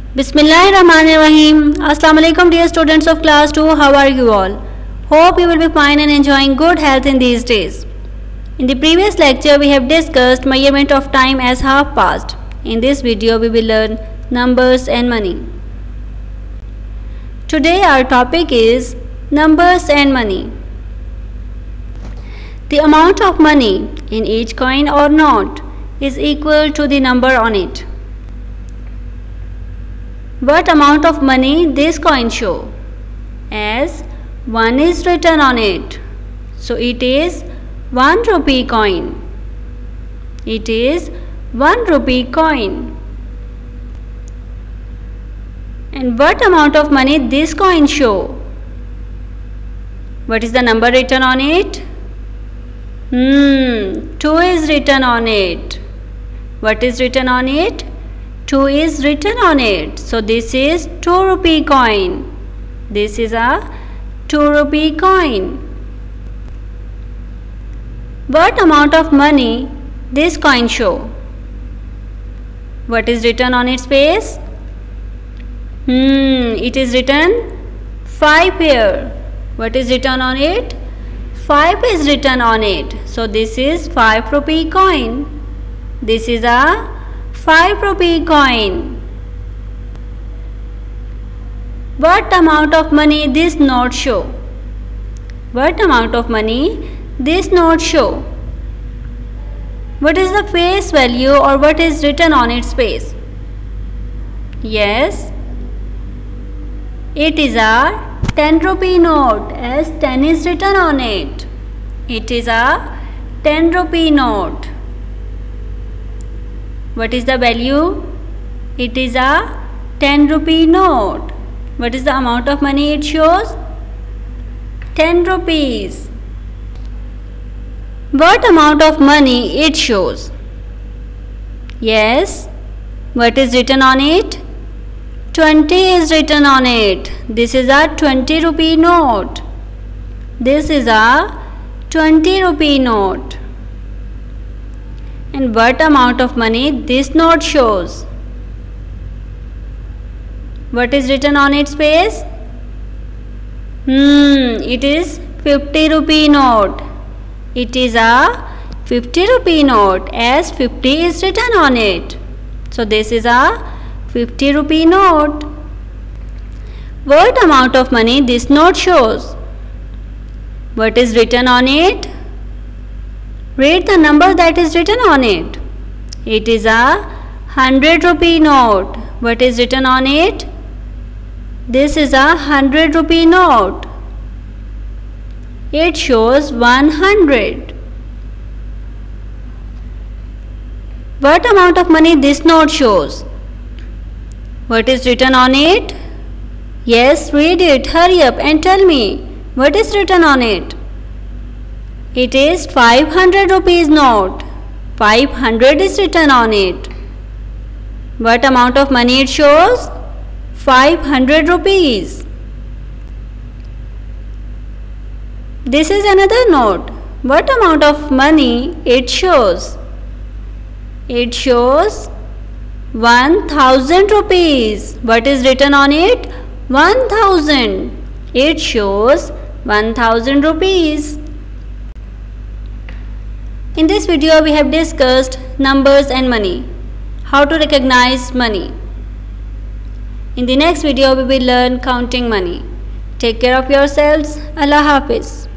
Bismillahirrahmanirrahim. Assalamu alaikum dear students of class 2. How are you all? Hope you will be fine and enjoying good health in these days. In the previous lecture we have discussed measurement of time as half past. In this video we will learn numbers and money. Today our topic is numbers and money. The amount of money in each coin or note is equal to the number on it. What amount of money this coin show? As 1 is written on it, so it is 1 rupee coin. It is 1 rupee coin. And what amount of money this coin show? What is the number written on it? 2 is written on it. What is written on it? 2 is written on it. So this is 2 rupee coin. This is a 2 rupee coin. What amount of money this coin show? What is written on its face? It is written 5 here. What is written on it? 5 is written on it. So this is 5 rupee coin. This is a 5 rupee coin. What amount of money this note show? What amount of money this note show? What is the face value or what is written on its face? Yes, it is a 10 rupee note as 10 is written on it. It is a 10 rupee note. What is the value? It is a 10 rupee note. What is the amount of money it shows? 10 rupees. What amount of money it shows? Yes. What is written on it? 20 is written on it. This is a 20 rupee note. This is a 20 rupee note. And what amount of money this note shows? What is written on its face? It is 50 rupee note. It is a 50 rupee note as 50 is written on it. So this is a 50 rupee note. What amount of money this note shows? What is written on it? Read the number that is written on it. It is a 100 rupee note. What is written on it? This is a 100 rupee note. It shows 100. What amount of money this note shows? What is written on it? Yes, read it. Hurry up and tell me. What is written on it? It is 500 rupees note. 500 is written on it. What amount of money it shows? 500 rupees. This is another note. What amount of money it shows? It shows 1000 rupees. What is written on it? 1000. It shows 1000 rupees. In this video we have discussed numbers and money. How to recognize money. In the next video we will learn counting money. Take care of yourselves. Allah Hafiz.